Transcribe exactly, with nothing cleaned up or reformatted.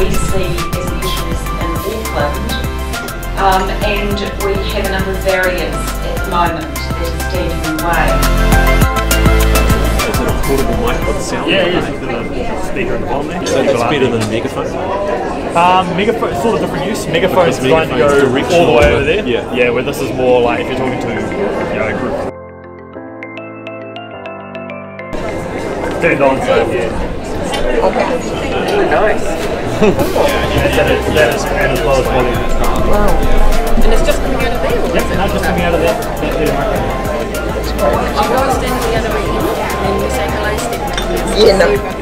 we see as the issues in Auckland, um, and we have a number of barriers at the moment that are standing in the way. Is it a portable mic with sound? Yeah, yeah, it's the speaker in the bottom there. So it's better than a megaphone? Um, megaphone, it's sort of different use. Megaphone's Because designed to go megaphone's all the way directional, over there. yeah. Yeah, where this is more like if you're talking to, you know, a group. Turned on, so yeah. Okay. Ooh, nice. Yeah, that is, that is and as well as volume. Wow. And it's just coming out of there? Or Yep, not just coming out of there. I'll go stand at the other end and you say hello, Stephen. Yeah, no.